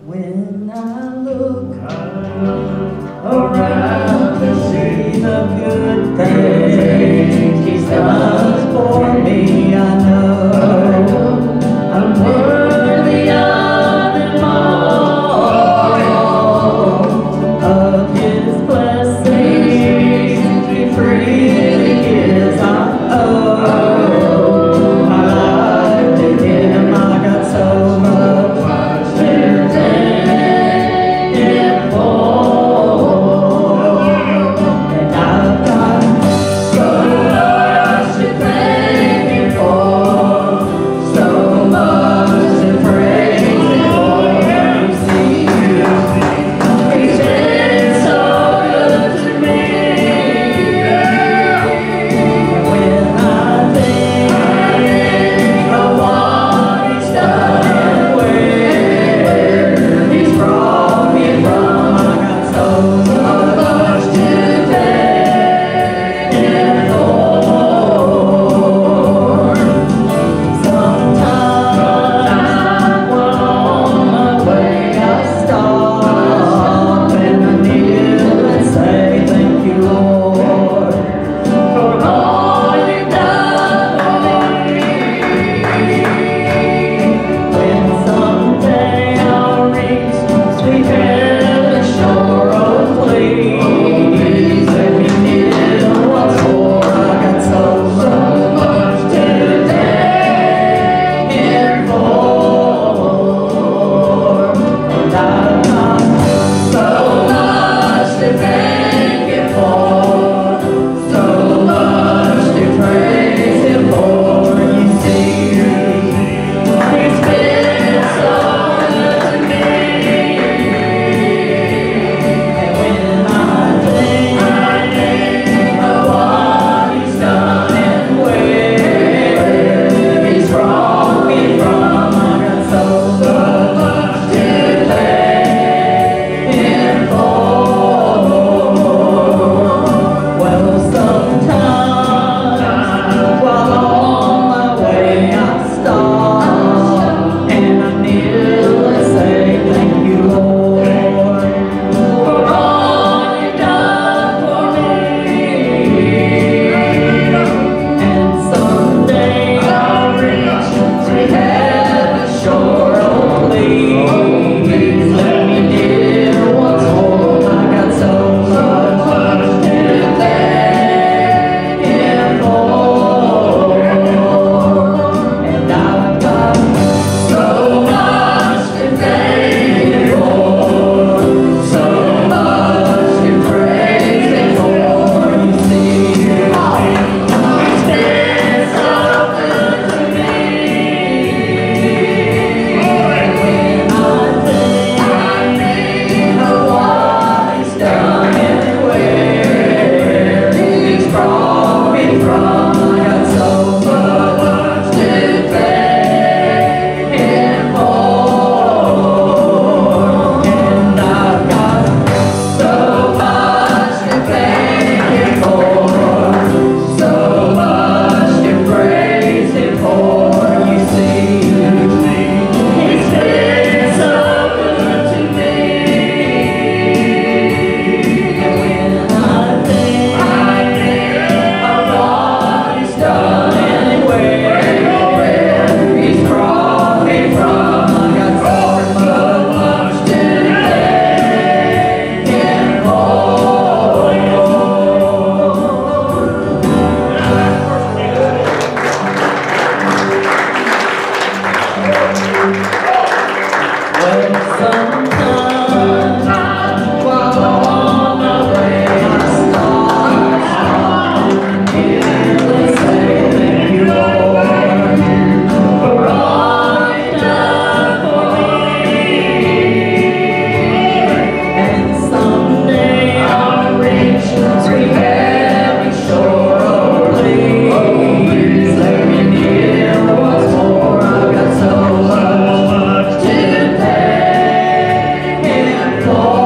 When I look around to see the good things He's done for me, I know I'm worthy of them all, of His blessings He freely gives. I owe my life to Him. I got so much to thank Him for, and I've got so much to thank Him for, so much to praise Him for. You see, He's been so good to me. When I think of what He's done and where He's brought me from, I got so much to thank Him for. Sometimes while on my way I stop and I kneel and say thank you, Lord, for all You've done for me. When someday I'll reach sweet heaven's shore, oh please let me kneel once more. I got so much to thank Him for, and I've got so much to thank Him for, so much to praise Him for. You see, He's been so good to me. And when I think of what He's done and where He's brought me from, I got so much to thank Him for. Well, sometimes while on my way I stop and I kneel and say thank you, Lord, for all You've done for me. And someday I'll reach sweet heaven's shore, oh please let me kneel once more. I got so much to thank Him for, and I've got so much to thank Him for, so much to praise Him for. You see, He's been so good to me. And when I think of what He's done and where He's brought me from, I got so much to thank Him for, and I've got so much to thank Him for, so much to praise Him for. You see, He's been so good to me. And when I think of what He's done and where He's brought me from, I got so much to thank Him for. Well, sometimes while on my way I stop and kneel and say thank you, Lord, for all You've done for me. And someday I'll reach sweet heaven's shore, oh please let me kneel once more. I got so much to thank Him for.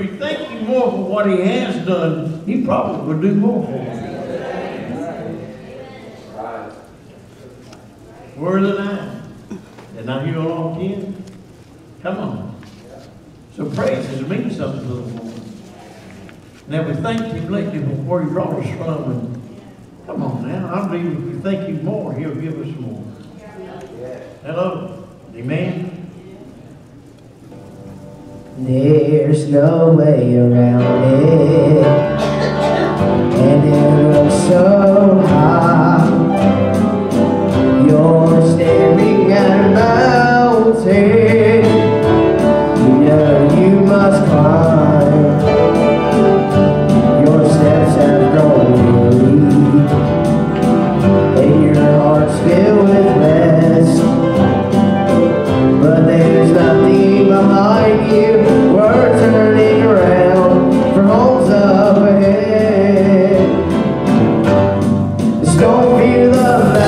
you thank Him more for what He has done, He probably will do more for you. Word of the night. Didn't I hear along 10? Come on. So praises mean something to the Lord. Now we thank Him lately for where He brought us from. And come on now. I believe if we thank Him more, He'll give us more. Hello. Amen. There's no way around it, and it looks so high. You're staring at a mountain, you know you must climb. Your steps have grown weak, and your heart's filled with rest. But there's nothing behind you. We're turning around for homes up ahead. Just don't fear the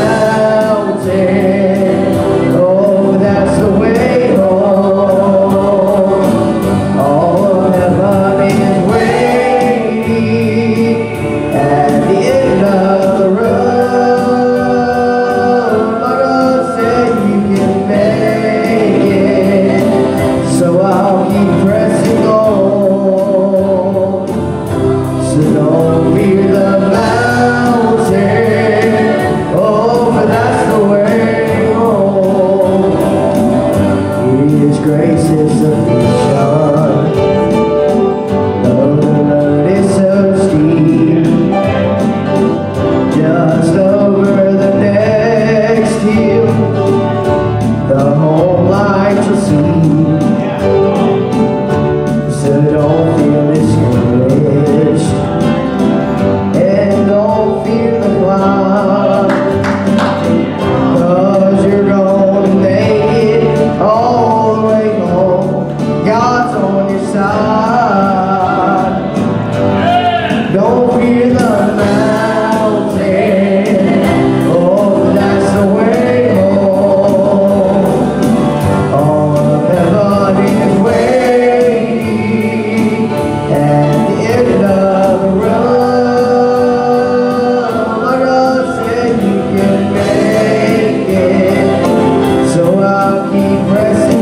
mountain. Oh, that's the way home. All of heaven is waiting at the end of the road. My God said you can make it, so I'll keep pressing on. So don't fear the mountain. Oh, for that's the way home. His grace is sufficient. Though the road is so steep, just over the next hill, the home light you'll see. So don't feel discouraged, and don't fear the climb, 'cause you're gonna make it all the way home. God's on your side. Don't fear the mountain. Oh, that's the way home. All of heaven is waiting at the end of the road. My God said you can make it, so I'll keep pressing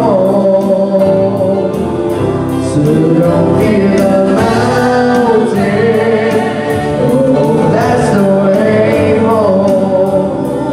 on. So don't fear the mountain. Oh, that's the way home.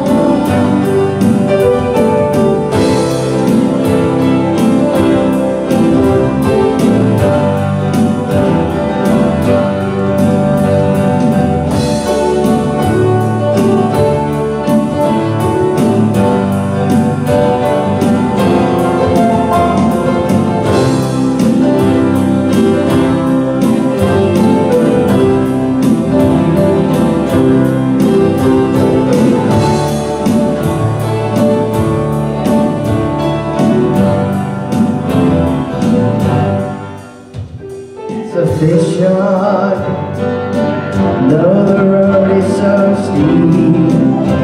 Sufficient, though the road is so steep,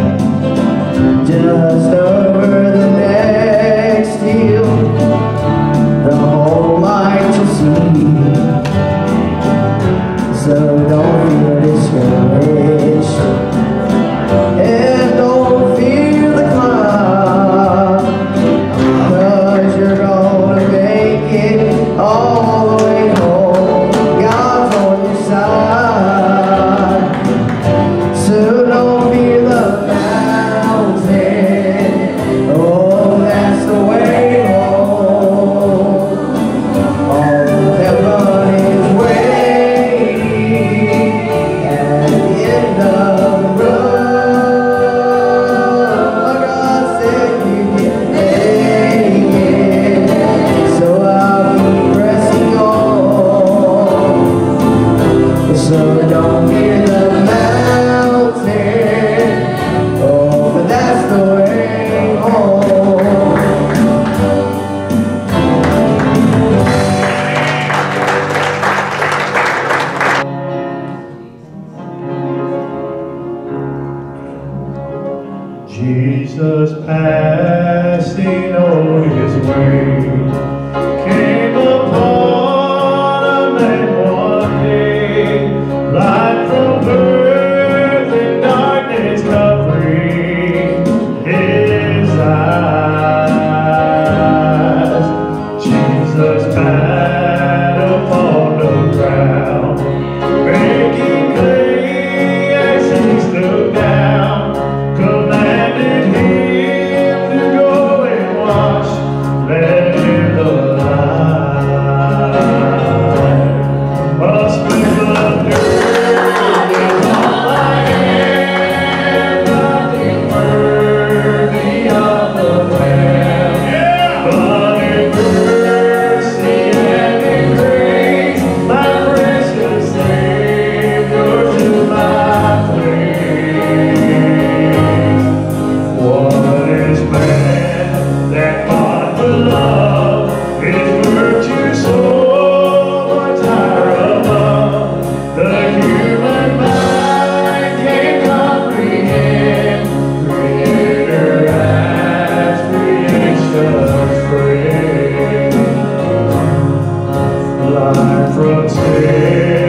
just over the next hill, the whole light to see. So don't feel discouraged, and don't fear the climb, 'cause you're gonna make it all the way home. God's on your side. So don't fear the mountain. life from sin.